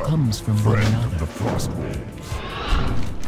comes from one friend of another. the Frostwolves.